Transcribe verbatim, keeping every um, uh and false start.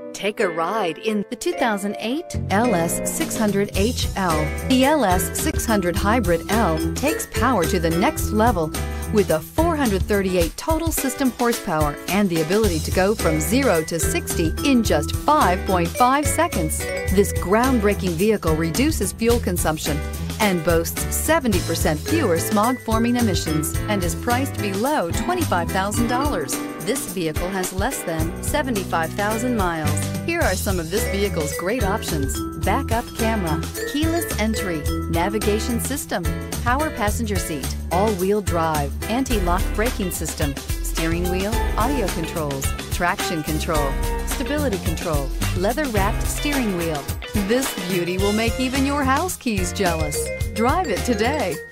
Take a ride in the two thousand eight L S six hundred H L. The L S six hundred Hybrid L takes power to the next level with a four hundred thirty-eight total system horsepower and the ability to go from zero to sixty in just five point five seconds. This groundbreaking vehicle reduces fuel consumption and boasts seventy percent fewer smog-forming emissions and is priced below twenty-five thousand dollars. This vehicle has less than seventy-five thousand miles. Here are some of this vehicle's great options: backup camera, keyless entry, navigation system, power passenger seat, all-wheel drive, anti-lock braking system, steering wheel audio controls, traction control, stability control, leather-wrapped steering wheel. This beauty will make even your house keys jealous. Drive it today.